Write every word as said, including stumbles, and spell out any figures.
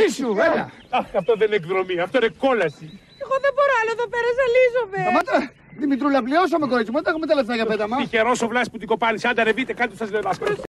Ζήσου, έλα. Αχ, αυτό δεν είναι εκδρομή, αυτό είναι κόλαση. Εγώ δεν μπορώ άλλο εδώ πέρα, ζαλίζομαι. Σταμάτα. Δημητρούλα, πληρώσαμε κορίτσι μου, δεν έχουμε τα λεφτά για πέταμα. Τυχερός ο Βλάσης που την κοπάνησε. Άντε ρεβείτε, κάντε σας δεδάσκαλο.